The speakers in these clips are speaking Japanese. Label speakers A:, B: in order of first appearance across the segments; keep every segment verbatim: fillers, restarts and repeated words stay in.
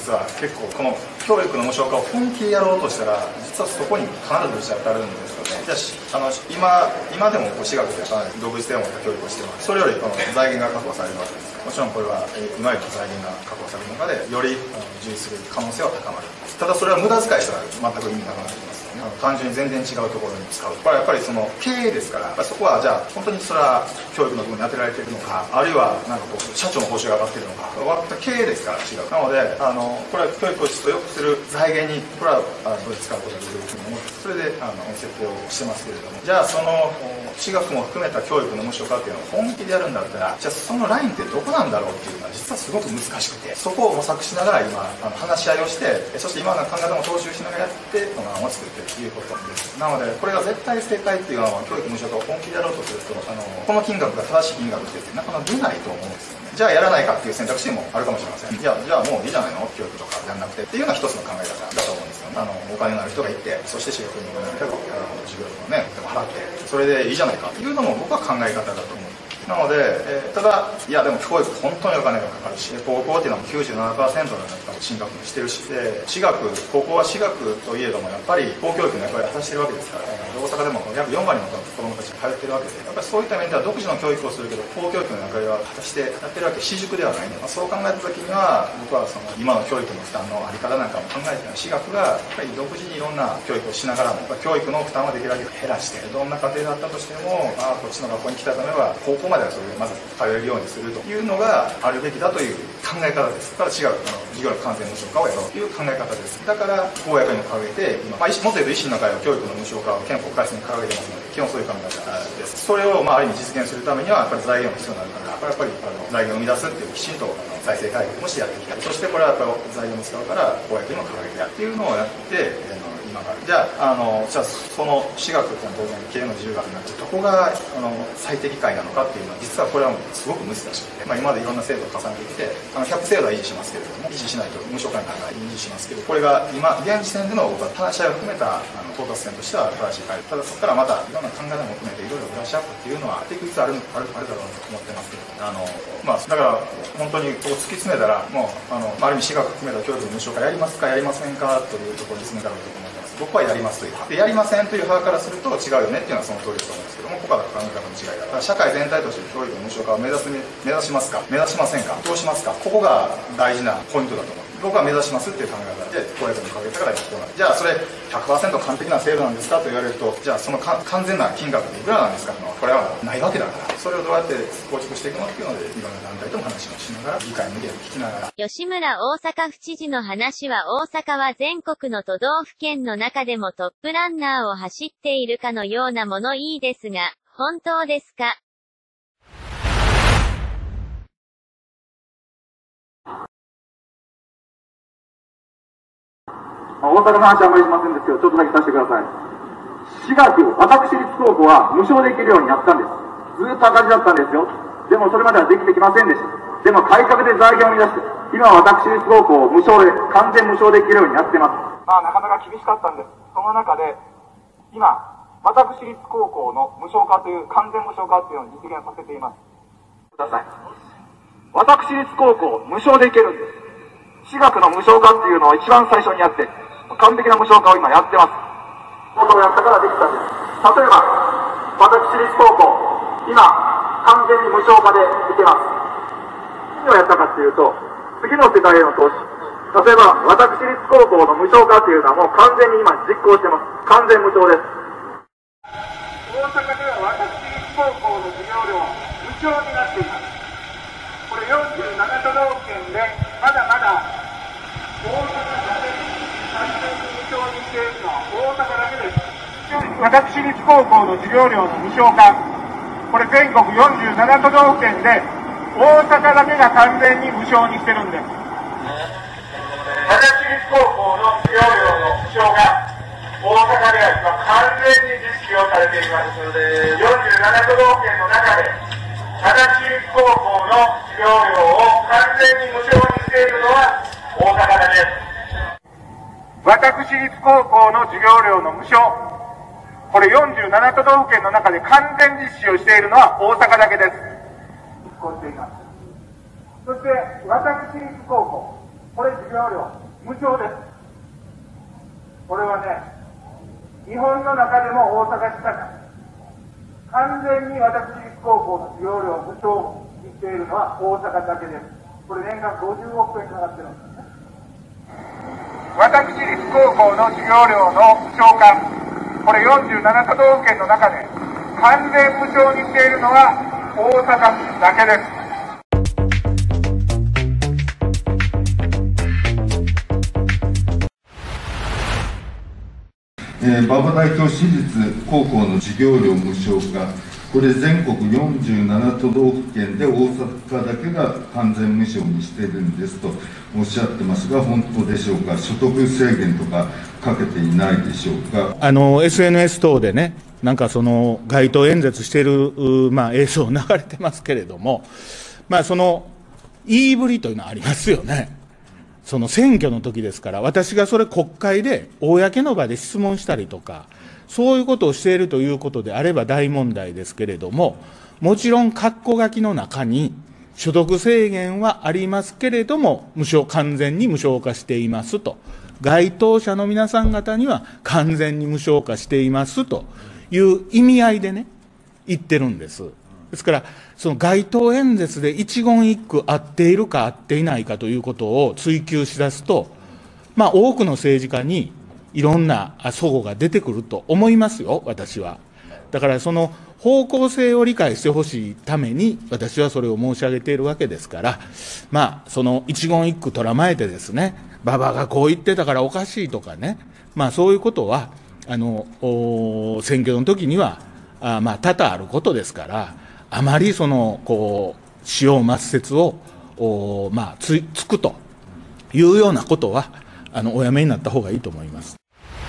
A: 実は結構この教育の無償化を本気でやろうとしたら実はそこに必ずぶち当たるんですよね。じゃあ、あの今今でもこう私学でかなり独立性を持った教育をしてます。それよりこの財源が確保されるわけです。もちろんこれは今よりも財源が確保される中でより重視する可能性は高まる。ただそれは無駄遣いしたら全く意味なくなってきます。単純に全然違うところに使う。これはやっぱりその経営ですから、そこはじゃあ本当にそれは教育の部分に当てられているのか、あるいはなんかこう社長の報酬が上がっているのか、経営ですから違う。なのであのこれは教育をちょっと良くする財源にこれはあのどう使うことができるというふうに思って、それであの設定をしてますけれども、じゃあその私学も含めた教育の無償化っていうのを本気でやるんだったら、じゃあそのラインってどこなんだろうっていうのは実はすごく難しくて、そこを模索しながら今あの話し合いをして、そして今の考え方も踏襲しながらやってこの案を作っているということです。なのでこれが絶対正解っていうのは教育無償化を本気でやろうとするとあのこの金額が正しい金額ってなかなか出ないと思うんですよね。じゃあやらないかっていう選択肢もあるかもしれません。じゃあじゃあもういいじゃないの教育とかやらなくてっていうのは一つの考え方だと思うんですよね。あのお金のある人がいて、そして私学にお金のある人が授業料をねでも払ってそれでいいじゃないかっていうのも僕は考え方だと思うんです。なので、えー、ただいやでも教育本当にお金がかかるし、高校っていうのはきゅうじゅうななパーセントの進学もしてるし、で私学高校は私学といえどもやっぱり公教育の役割を果たしてるわけですから、えー、大阪でも約よんわりの子どもたちが通ってるわけで、やっぱりそういった面では独自の教育をするけど公教育の役割は果たしてやってるわけ、私塾ではないんで、まあ、そう考えた時には僕はその今の教育の負担のあり方なんかも考えて私学がやっぱり独自にいろんな教育をしながらも教育の負担はできるだけ減らして、どんな家庭だったとしてもあこっちの学校に来たためは高校まではそれでまず通えるようにするというのがあるべきだという考え方です。だから違うあの授業の完全無償化をやろうという考え方です。だから公約にも掲げて今、まあ、もっと言うと維新の会は教育の無償化を憲法改正に掲げてますので基本そういう考え方です。それをまあある意味実現するためにはやっぱり財源も必要になるから、やっぱりあの財源を生み出すっていうきちんとあの財政改革もしてやっていきたい。そしてこれはやっぱり財源も使うから公約にも掲げてやるっていうのをやって、えー今からじゃあ、あのじゃあその私学っていうのは当然経営の自由がある中でどこがあの最適解なのかっていうのは実はこれはもうすごく難しくて、まあ、今までいろんな制度を重ねてきてあのひゃく制度は維持しますけれども維持しないと無償化にならない維持しますけど、これが今現時点での僕は話し合いを含めたあの到達点としては正しい解。ただそこからまたいろんな考え方も含めていろいろブラッシュアップっていうのは適率あるあるあるだろうと思ってますけど、あの、まあ、だから本当にこう突き詰めたらもうあの、まあ、ある意味私学含めた教育の無償化やりますかやりませんかというところに詰めたらと思ってます。僕はやりますというでやりませんという派からすると違うよねっていうのはその通りだと思うんですけども、ここは考え方の違いだから社会全体として教育の無償化を目指す目指しますか目指しませんかどうしますか、ここが大事なポイントだと思う。僕は目指しますっていう考え方で公約に掲げたからやってもらう。じゃあそれ ひゃくパーセント 完璧な制度なんですかと言われると、じゃあそのか完全な金額っていくらなんですかのこれはないわけだから、それをどうやって構築していくのっていうのでいろんな団体とも話をしながら議会の意見を聞きながら。
B: 吉村大阪府知事の話は大阪は全国の都道府県の中でもトップランナーを走っているかのようなものいいですが、本当ですか？
C: 大阪の話はあまりしませんですけど、ちょっとだけさせてください。私学、私立高校は無償できるようになったんです。ずっと赤字だったんですよ。でもそれまではできてきませんでした。でも改革で財源を生み出して、今は私立高校を無償で、完全無償できるようになってます。まあなかなか厳しかったんです。その中で、今、私立高校の無償化という、完全無償化というのを実現させています。ください。私立高校無償でいけるんです。私学の無償化っていうのを一番最初にやって、完璧な無償化を今やってます。ことをやったからできたんです。例えば、私立高校、今、完全に無償化でいけます。何をやったかっていうと、次の世代への投資。例えば、私立高校の無償化っていうのはもう完全に今実行してます。完全無償です。大阪では私立高校の授業料は無償になっています。これよんじゅうなな都道府県で、まだまだ大阪だけ完全に無償にしているのは大阪だけです。私立高校の授業料の無償化、これ全国よんじゅうなな都道府県で大阪だけが完全に無償にしてるんです。私立高校の授業料の無償化、大阪では今完全に実施をされていますので、よんじゅうなな都道府県の中で私立高校の授業料を完全に無償にしているのは大阪だけです。私立高校の授業料の無償、これよんじゅうなな都道府県の中で完全実施をしているのは大阪だけです。実行しています。そして私立高校、 これ授業料無償です。これはね、日本の中でも大阪市だから完全に私立高校の授業料無償にしているのは大阪だけです。これ年間ごじゅうおくえんかかってるんですね。私立高校の授業料の無償化、これよんじゅうなな都道府県の中で完全無償にしているのは大阪市だけです。
D: えー、馬場代表、私立高校の授業料無償化、これ、全国よんじゅうなな都道府県で大阪だけが完全無償にしているんですとおっしゃってますが、本当でしょうか、所得制限とかかけていないでしょうか。
E: あの エスエヌエス 等でね、なんかその街頭演説している、まあ、映像流れてますけれども、まあ、その言いぶりというのはありますよね。その選挙の時ですから、私がそれ国会で公の場で質問したりとか、そういうことをしているということであれば大問題ですけれども、もちろん括弧書きの中に所得制限はありますけれども、無償完全に無償化していますと、該当者の皆さん方には完全に無償化していますという意味合いでね、言ってるんです。ですから、その街頭演説で一言一句合っているか合っていないかということを追求しだすと、まあ、多くの政治家にいろんな齟齬が出てくると思いますよ、私は。だからその方向性を理解してほしいために、私はそれを申し上げているわけですから、まあ、その一言一句とらまえてですね、馬場がこう言ってたからおかしいとかね、まあ、そういうことは、あの選挙の時には、あまあ、多々あることですから、あまりそのこう枝葉末節をお、まあ、つ, つくというようなことはあのおやめになった方がいいと思います。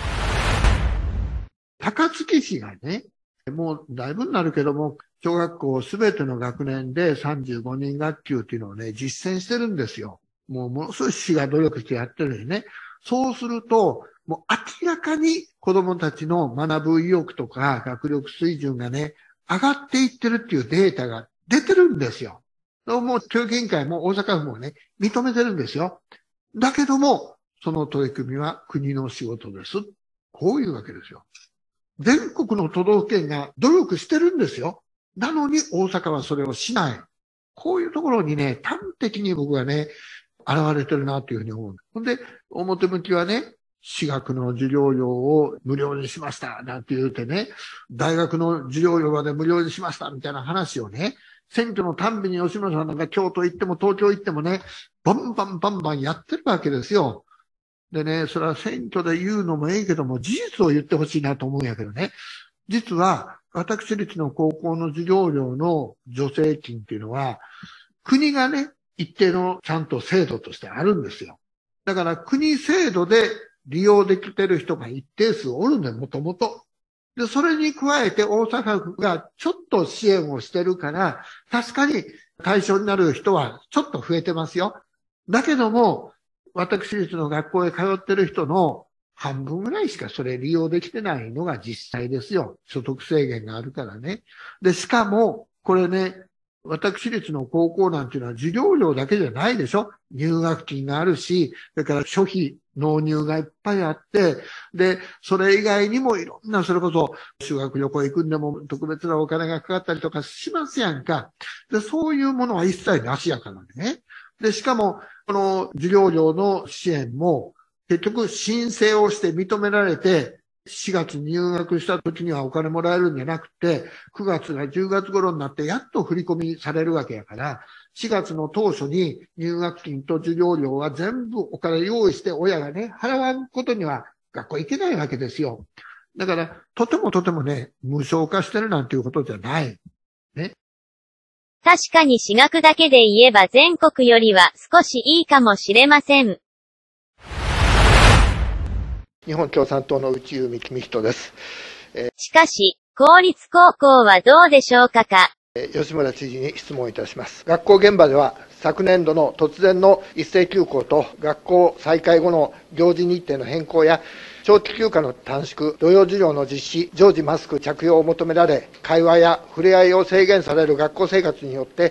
F: 高槻市がね、もうだいぶになるけども、小学校すべての学年でさんじゅうごにん学級っていうのをね、実践してるんですよ。もうものすごい市が努力してやってるのにね。そうすると、もう明らかに子供たちの学ぶ意欲とか学力水準がね、上がっていってるっていうデータが出てるんですよ。もう教育委員会も大阪府もね、認めてるんですよ。だけども、その取り組みは国の仕事です。こういうわけですよ。全国の都道府県が努力してるんですよ。なのに大阪はそれをしない。こういうところにね、端的に僕はね、現れてるなというふうに思う。ほんで、表向きはね、私学の授業料を無料にしました、なんて言うてね、大学の授業料まで無料にしました、みたいな話をね、選挙のたんびに吉村さんなんか京都行っても東京行ってもね、バンバンバンバンやってるわけですよ。でね、それは選挙で言うのもいいけども、事実を言ってほしいなと思うんやけどね。実は、私立の高校の授業料の助成金っていうのは、国がね、一定のちゃんと制度としてあるんですよ。だから国制度で利用できてる人が一定数おるんだよ、もともと。で、それに加えて大阪府がちょっと支援をしてるから、確かに対象になる人はちょっと増えてますよ。だけども、私立の学校へ通ってる人の半分ぐらいしかそれ利用できてないのが実際ですよ。所得制限があるからね。で、しかも、これね、私立の高校なんていうのは授業料だけじゃないでしょ。入学金があるし、それから諸費、納入がいっぱいあって、で、それ以外にもいろんな、それこそ修学旅行行くんでも特別なお金がかかったりとかしますやんか。で、そういうものは一切なしやからね。で、しかも、この授業料の支援も、結局申請をして認められて、しがつに入学した時にはお金もらえるんじゃなくて、くがつがじゅうがつ頃になってやっと振り込みされるわけやから、しがつの当初に入学金と授業料は全部お金用意して親がね、払わんことには学校行けないわけですよ。だから、とてもとてもね、無償化してるなんていうことじゃない。ね。
B: 確かに私学だけで言えば全国よりは少しいいかもしれません。
G: 日本共産党の内海公人です。
B: えー、しかし、公立高校はどうでしょうかか。
G: 吉村知事に質問いたします。学校現場では昨年度の突然の一斉休校と学校再開後の行事日程の変更や長期休暇の短縮、土曜授業の実施、常時マスク着用を求められ、会話や触れ合いを制限される学校生活によって、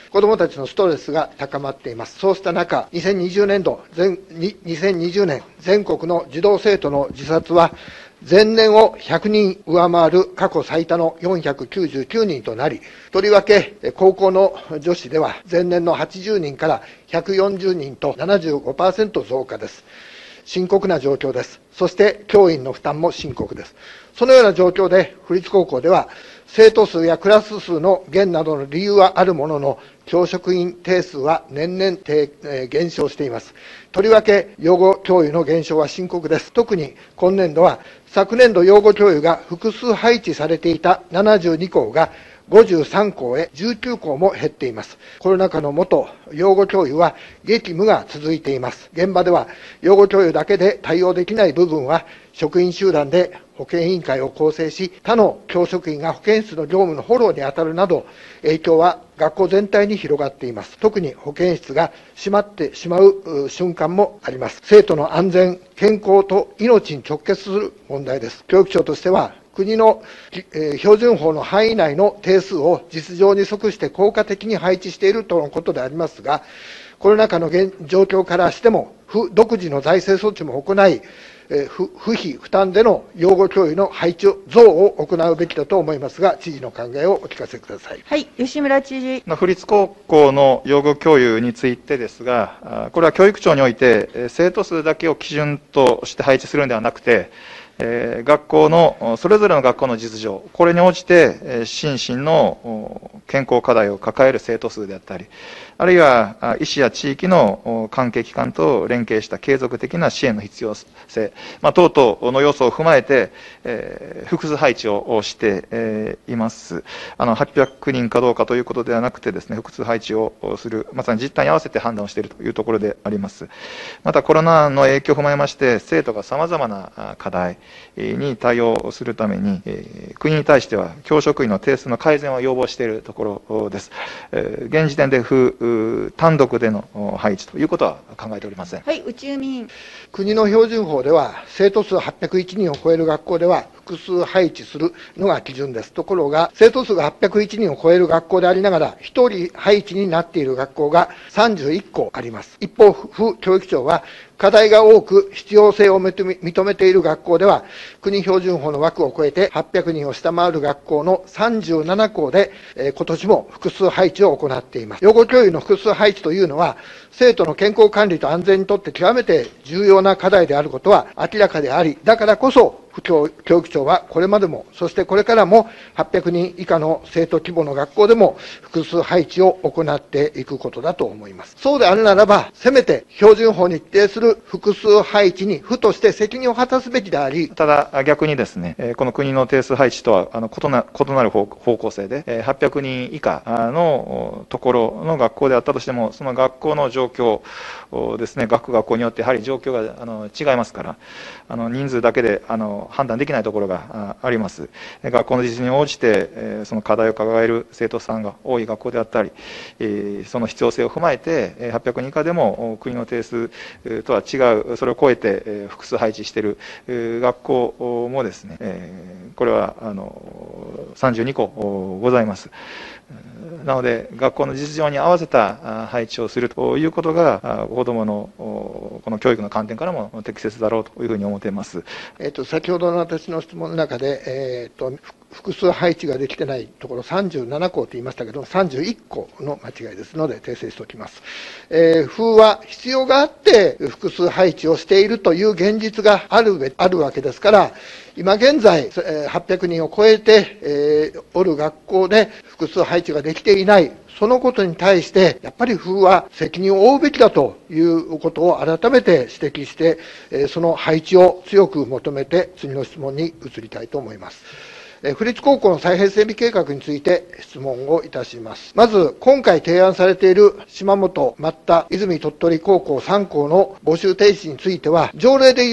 G: 子どもたちのストレスが高まっています。そうした中、にせんにじゅうねんど、全にせんにじゅうねん全国の児童生徒の自殺は、前年をひゃくにん上回る過去最多のよんひゃくきゅうじゅうきゅうにんとなり、とりわけ高校の女子では前年のはちじゅうにんからひゃくよんじゅうにんと ななじゅうごパーセント 増加です。深刻な状況です。そして教員の負担も深刻です。そのような状況で、府立高校では、生徒数やクラス数の減などの理由はあるものの、教職員定数は年々低、えー、減少しています。とりわけ、養護教諭の減少は深刻です。特に今年度は、昨年度養護教諭が複数配置されていたななじゅうにこうが、ごじゅうさんこうへじゅうきゅうこうも減っています。コロナ禍の下、養護教諭は激務が続いています。現場では、養護教諭だけで対応できない部分は、職員集団で保健委員会を構成し、他の教職員が保健室の業務のフォローに当たるなど、影響は学校全体に広がっています。特に保健室が閉まってしまう瞬間もあります。生徒の安全、健康と命に直結する問題です。教育庁としては、国の、えー、標準法の範囲内の定数を実情に即して効果的に配置しているとのことでありますが、コロナ禍の現状況からしても、府独自の財政措置も行い、えー、不不費負担での養護教諭の配置増を行うべきだと思いますが、知事の考えをお聞かせください。
H: はい、吉村知事。
A: 府立高校の養護教諭についてですが、これは教育庁において、生徒数だけを基準として配置するのではなくて、えー、学校の、それぞれの学校の実情、これに応じて、えー、心身の健康課題を抱える生徒数であったり、あるいは医師や地域の関係機関と連携した継続的な支援の必要性、まあ、等々の要素を踏まえて、えー、複数配置をして、えー、います。あの、はっぴゃくにんかどうかということではなくてですね、複数配置をする、まさに実態に合わせて判断をしているというところであります。また、コロナの影響を踏まえまして、生徒が様々な課題に対応するために、えー、国に対しては教職員の定数の改善を要望しているところです。えー、現時点で府単独での配置ということは考えておりません。
H: はい、宇宙民。
G: 国の標準法では、生徒数はっぴゃくいちにんを超える学校では、複数配置するのが基準です。ところが、生徒数がはっぴゃくいちにんを超える学校でありながら、ひとり配置になっている学校がさんじゅういっこあります。一方、府教育庁は、課題が多く必要性を認めている学校では、国標準法の枠を超えてはっぴゃくにんを下回る学校のさんじゅうななこうで、えー、今年も複数配置を行っています。養護教諭の複数配置というのは、生徒の健康管理と安全にとって極めて重要な課題であることは明らかであり、だからこそ、府教育庁はこれまでも、そしてこれからもはっぴゃくにん以下の生徒規模の学校でも複数配置を行っていくことだと思います。そうであるならば、せめて標準法に規定する複数配置に府として責任を果たすべきであり、
A: ただ逆にですね、この国の定数配置とはあの異な異なる方向性で、はっぴゃくにん以下のところの学校であったとしても、その学校の状況ですね、各学校によってやはり状況があの違いますから、あの人数だけであの判断できないところがあります。学校の実情に応じて、その課題を抱える生徒さんが多い学校であったり、その必要性を踏まえて、はっぴゃくにん以下でも国の定数とは違う、それを超えて複数配置している学校もですね、これはあのさんじゅうにこございます。なので、学校の実情に合わせた配置をするということが、子どものこの教育の観点からも適切だろうというふうに思っています。
G: えっと、先ほどの私の質問の中で、えっと、複数配置ができてないところさんじゅうななこうと言いましたけど、さんじゅういっこの間違いですので訂正しておきます。えー、府は必要があって複数配置をしているという現実がある、あるわけですから、今現在、はっぴゃくにんを超えて、えー、おる学校で複数配置ができていない、そのことに対して、やっぱり府は責任を負うべきだということを改めて指摘して、えー、その配置を強く求めて、次の質問に移りたいと思います。府立高校の再編整備計画について質問をいたします。まず、今回提案されている島本、松田、泉鳥取高校さんこうの募集停止については、条例でいう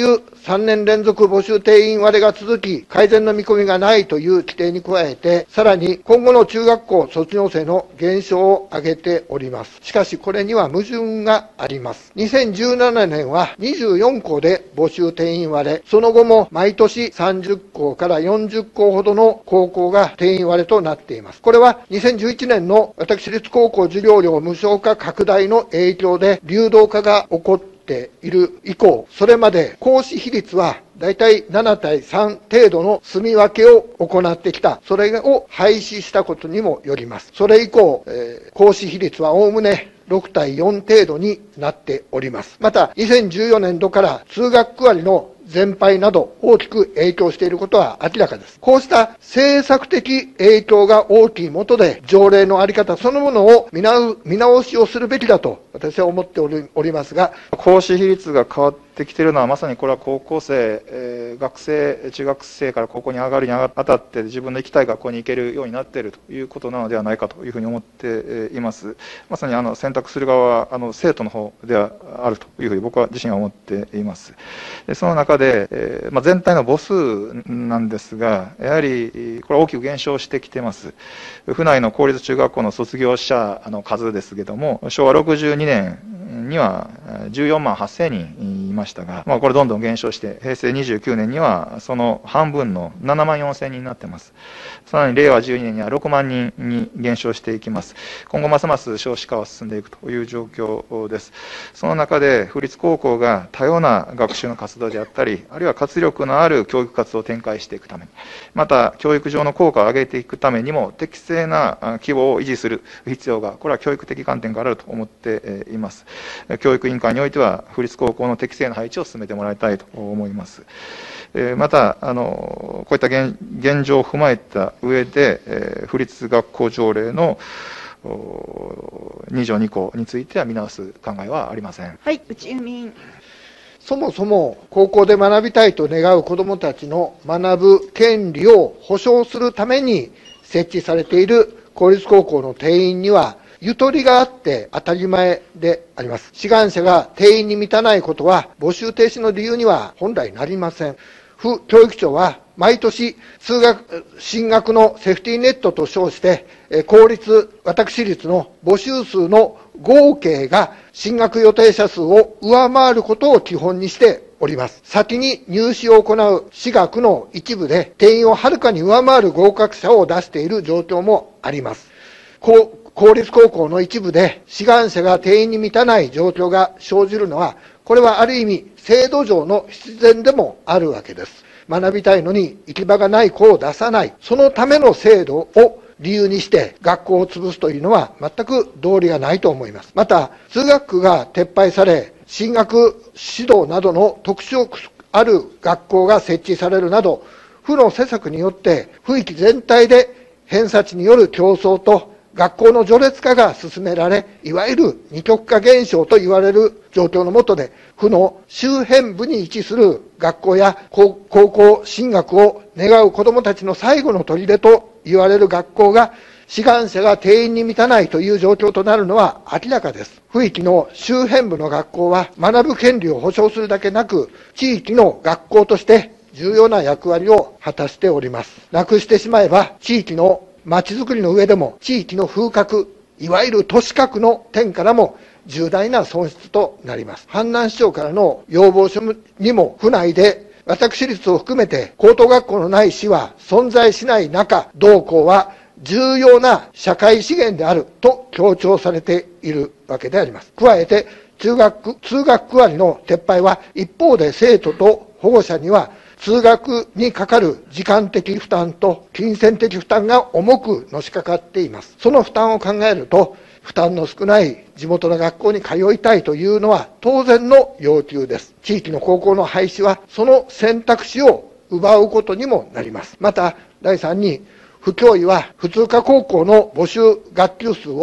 G: さんねん連続募集定員割れが続き、改善の見込みがないという規定に加えて、さらに今後の中学校卒業生の減少を挙げております。しかしこれには矛盾があります。にせんじゅうななねんはにじゅうよんこうで募集定員割れ、その後も毎年さんじゅっこうからよんじゅっこうほどの高校が定員割れとなっています。これはにせんじゅういちねんの私立高校授業料無償化拡大の影響で流動化が起こっている以降、それまで講師比率はだいたいななたいさん程度の住み分けを行ってきた。それを廃止したことにもよります。それ以降、えー、講師比率はおおむねろくたいよん程度になっております。また、にせんじゅうよねんどから通学区割の全廃など大きく影響していることは明らかです。こうした政策的影響が大きいもとで、条例のあり方そのものを見直見直しをするべきだと私は思っており、おりますが、
A: 講師比率が変わってきているのは、まさにこれは高校生、えー、学生、中学生から高校に上がるにあたって、自分の行きたい学校に行けるようになっているということなのではないかというふうに思っています。まさにあの選択する側はあの生徒の方ではあるというふうに僕は自身は思っています。でその中で、えーまあ、全体の母数なんですが、やはりこれは大きく減少してきています。府内の公立中学校の卒業者の数ですけども、しょうわろくじゅうにねんにはじゅうよんまんはっせんにんいましたが、まあ、これどんどん減少して、へいせいにじゅうきゅうねんにはその半分のななまんよんせんにんになっています。さらにれいわじゅうにねんにはろくまんにんに減少していきます。今後ますます少子化は進んでいくという状況です。その中で、府立高校が多様な学習の活動であったり、あるいは活力のある教育活動を展開していくために、また教育上の効果を上げていくためにも、適正な規模を維持する必要が、これは教育的観点からあると思っています。教育委員会においては、府立高校の適正な配置を進めてもらいたいと思います。また、あのこういった 現, 現状を踏まえた上で、えー、府立学校条例のにじょうにこについては見直す考えはありません。
H: はい、内海委員。
G: そもそも高校で学びたいと願う子どもたちの学ぶ権利を保障するために設置されている公立高校の定員には、ゆとりがあって当たり前であります。志願者が定員に満たないことは、募集停止の理由には本来なりません。府教育庁は毎年通学、進学のセーフティーネットと称して、公立、私立の募集数の合計が進学予定者数を上回ることを基本にしております。先に入試を行う私学の一部で定員をはるかに上回る合格者を出している状況もあります。公立高校の一部で志願者が定員に満たない状況が生じるのは、これはある意味制度上の必然でもあるわけです。学びたいのに行き場がない子を出さない、そのための制度を理由にして学校を潰すというのは全く道理がないと思います。また、通学区が撤廃され、進学指導などの特徴ある学校が設置されるなど、府の施策によって府域全体で偏差値による競争と学校の序列化が進められ、いわゆる二極化現象と言われる状況の下で、府の周辺部に位置する学校や高校進学を願う子どもたちの最後の砦と言われる学校が、志願者が定員に満たないという状況となるのは明らかです。府域の周辺部の学校は学ぶ権利を保障するだけなく、地域の学校として重要な役割を果たしております。なくしてしまえば、地域の町づくりの上でも、地域の風格、いわゆる都市格の点からも重大な損失となります。阪南市長からの要望書にも、府内で私立を含めて高等学校のない市は存在しない中、同校は重要な社会資源であると強調されているわけであります。加えて、通学、通学区割の撤廃は、一方で生徒と保護者には、通学にかかる時間的負担と金銭的負担が重くのしかかっています。その負担を考えると、負担の少ない地元の学校に通いたいというのは当然の要求です。地域の高校の廃止は、その選択肢を奪うことにもなります。また、だいさんに、府教委は普通科高校の募集学級数を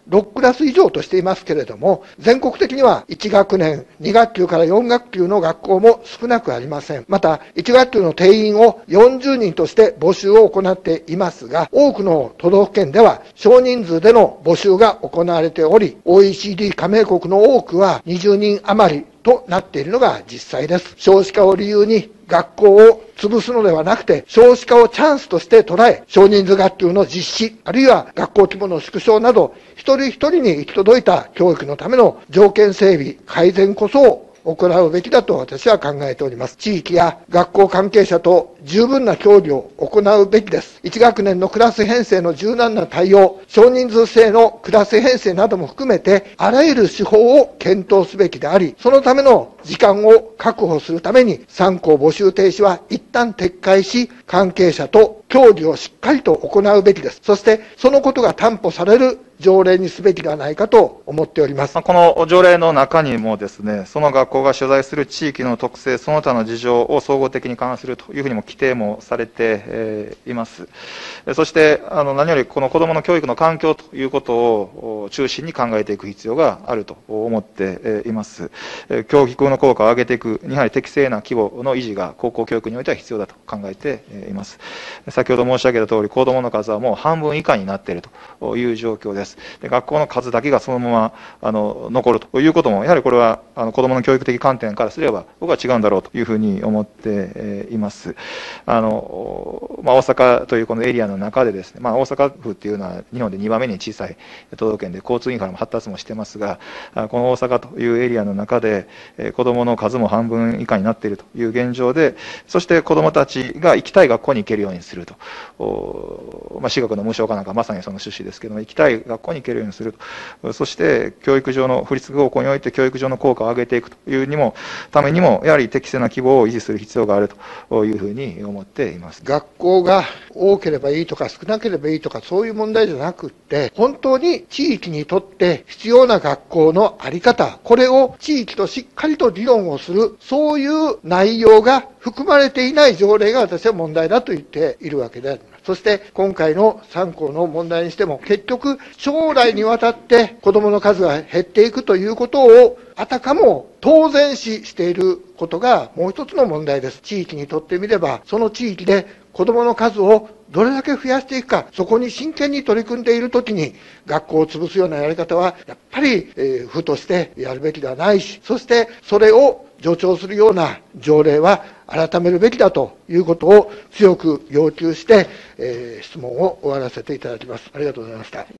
G: ろくクラス以上としていますけれども、全国的にはいち学年、に学級からよん学級の学校も少なくありません。また、いち学級の定員をよんじゅうにんとして募集を行っていますが、多くの都道府県では少人数での募集が行われており、オーイーシーディー 加盟国の多くはにじゅうにん余りとなっているのが実際です。少子化を理由に学校を潰すのではなくて、少子化をチャンスとして捉え、少人数学級の実施、あるいは学校規模の縮小など、一人一人に行き届いた教育のための条件整備、改善こそを行うべきだと私は考えております。地域や学校関係者と十分な協議を行うべきです。いち学年のクラス編成の柔軟な対応、少人数制のクラス編成なども含めて、あらゆる手法を検討すべきであり、そのための時間を確保するために、さん校募集停止は一旦撤回し、関係者と協議をしっかりと行うべきです。そして、そのことが担保される条例にすべきではないかと思っております。
A: この条例の中にもですね、その学校が所在する地域の特性、その他の事情を総合的に勘案するというふうにも規定もされています。そして、あの何よりこの子どもの教育の環境ということを中心に考えていく必要があると思っています。教育の効果を上げていく、やはり適正な規模の維持が高校教育においては必要だと考えています。先ほど申し上げたとおり、子どもの数はもう半分以下になっているという状況です。で学校の数だけがそのままあの残るということも、やはりこれはあの子どもの教育的観点からすれば、僕は違うんだろうというふうに思っています。あのまあ、大阪というこのエリアの中でですね、まあ、大阪府っていうのは日本でにばんめに小さい都道府県で、交通インフラも発達もしてますが、この大阪というエリアの中で、子どもの数も半分以下になっているという現状で、そして子どもたちが行きたい学校に行けるようにすると、まあ、私学の無償化なんかまさにその趣旨ですけども、行きたい学校に行けるようにすると、そして教育上の、府立高校において教育上の効果を上げていくというにもためにも、やはり適正な規模を維持する必要があるというふうに思っています。
G: 学校が多ければいいとか少なければいいとか、そういう問題じゃなくって、本当に地域にとって必要な学校のあり方、これを地域としっかりと議論をする、そういう内容が含まれていない条例が私は問題だと言っているわけであります。そして今回のさん校の問題にしても、結局将来にわたって子どもの数が減っていくということをあたかも当然視していることがもう一つの問題です。地域にとってみれば、その地域で子どもの数をどれだけ増やしていくか、そこに真剣に取り組んでいるときに、学校を潰すようなやり方はやっぱり、えー、府としてやるべきではないし、そしてそれを助長するような条例は改めるべきだということを強く要求して、えー、質問を終わらせていただきます。ありがとうございました。